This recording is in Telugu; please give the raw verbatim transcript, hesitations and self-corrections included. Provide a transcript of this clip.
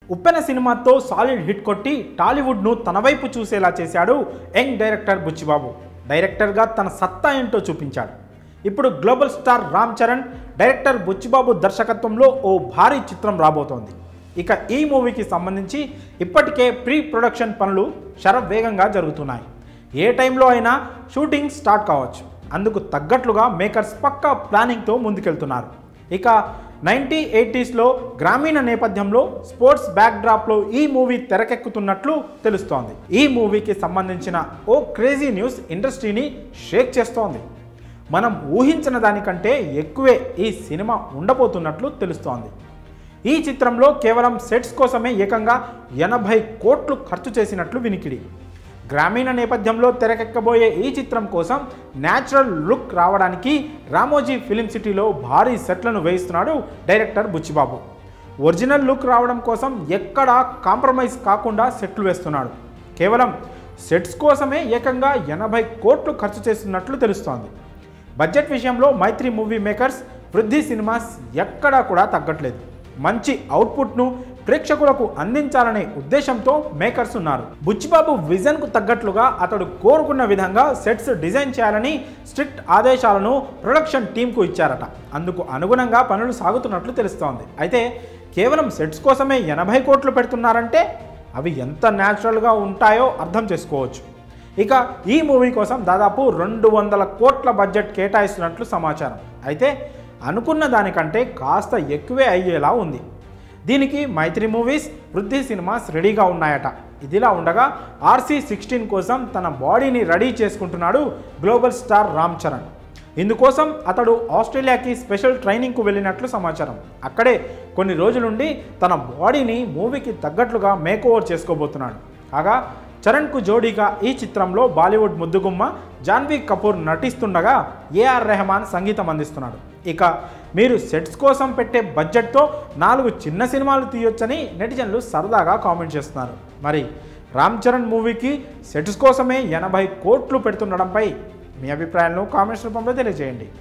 ఉప్పెన సినిమాతో సాలిడ్ హిట్ కొట్టి టాలీవుడ్ను తన వైపు చూసేలా చేశాడు యంగ్ డైరెక్టర్ బుచ్చిబాబు. డైరెక్టర్గా తన సత్తా ఏంటో చూపించాడు. ఇప్పుడు global star Ram Charan director Buchibabu దర్శకత్వంలో ఓ భారీ చిత్రం రాబోతోంది. ఇక ఈ మూవీకి సంబంధించి ఇప్పటికే ప్రీ ప్రొడక్షన్ పనులు శరవేగంగా జరుగుతున్నాయి. ఏ టైంలో అయినా షూటింగ్ స్టార్ట్ కావచ్చు. అందుకు తగ్గట్లుగా మేకర్స్ పక్కా ప్లానింగ్తో ముందుకెళ్తున్నారు. ఇక నైన్టీ ఎయిటీస్లో గ్రామీణ నేపథ్యంలో స్పోర్ట్స్ బ్యాక్డ్రాప్లో ఈ మూవీ తెరకెక్కుతున్నట్లు తెలుస్తోంది. ఈ మూవీకి సంబంధించిన ఓ క్రేజీ న్యూస్ ఇండస్ట్రీని షేక్ చేస్తోంది. మనం ఊహించిన దానికంటే ఎక్కువే ఈ సినిమా ఉండబోతున్నట్లు తెలుస్తోంది. ఈ చిత్రంలో కేవలం సెట్స్ కోసమే ఏకంగా ఎనభై కోట్లు ఖర్చు చేసినట్లు వినికిడి. గ్రామీణ నేపథ్యంలో తెరకెక్కబోయే ఈ చిత్రం కోసం న్యాచురల్ లుక్ రావడానికి రామోజీ ఫిలిం సిటీలో భారీ సెట్లను వేయిస్తున్నాడు డైరెక్టర్ బుచ్చిబాబు. ఒరిజినల్ లుక్ రావడం కోసం ఎక్కడా కాంప్రమైజ్ కాకుండా సెట్లు వేస్తున్నాడు. కేవలం సెట్స్ కోసమే ఏకంగా ఎనభై కోట్లు ఖర్చు చేస్తున్నట్లు తెలుస్తోంది. బడ్జెట్ విషయంలో Mythri movie makers Vriddhi cinemas ఎక్కడా కూడా తగ్గట్లేదు. మంచి అవుట్పుట్ను ప్రేక్షకులకు అందించాలనే ఉద్దేశంతో మేకర్స్ ఉన్నారు. బుచ్చిబాబు విజన్కు తగ్గట్లుగా అతడు కోరుకున్న విధంగా సెట్స్ డిజైన్ చేయాలని స్ట్రిక్ట్ ఆదేశాలను ప్రొడక్షన్ టీంకు ఇచ్చారట. అందుకు అనుగుణంగా పనులు సాగుతున్నట్లు తెలుస్తోంది. అయితే కేవలం సెట్స్ కోసమే ఎనభై కోట్లు పెడుతున్నారంటే అవి ఎంత న్యాచురల్గా ఉంటాయో అర్థం చేసుకోవచ్చు. ఇక ఈ మూవీ కోసం దాదాపు రెండు వందల కోట్ల బడ్జెట్ కేటాయిస్తున్నట్లు సమాచారం. అయితే అనుకున్న దానికంటే కాస్త ఎక్కువే అయ్యేలా ఉంది. దీనికి మైత్రి మూవీస్ వృద్ధి సినిమాస్ రెడీగా ఉన్నాయట. ఇదిలా ఉండగా ఆర్సీ సిక్స్టీన్ కోసం తన బాడీని రెడీ చేసుకుంటున్నాడు గ్లోబల్ స్టార్ రామ్ చరణ్. ఇందుకోసం అతడు ఆస్ట్రేలియాకి స్పెషల్ ట్రైనింగ్కు వెళ్ళినట్లు సమాచారం. అక్కడే కొన్ని రోజులుండి తన బాడీని మూవీకి తగ్గట్లుగా మేకోవర్ చేసుకోబోతున్నాడు. కాగా చరణ్కు జోడీగా ఈ చిత్రంలో బాలీవుడ్ ముద్దుగుమ్మ జాన్వీ కపూర్ నటిస్తుండగా ఏఆర్ రెహమాన్ సంగీతం అందిస్తున్నాడు. ఇక మీరు సెట్స్ కోసం పెట్టే బడ్జెట్తో నాలుగు చిన్న సినిమాలు తీయొచ్చని నెటిజన్లు సరదాగా కామెంట్ చేస్తున్నారు. మరి రామ్ చరణ్ మూవీకి సెట్స్ కోసమే ఎనభై కోట్లు పెడుతుండడంపై మీ అభిప్రాయాలను కామెంట్స్ రూపంలో తెలియజేయండి.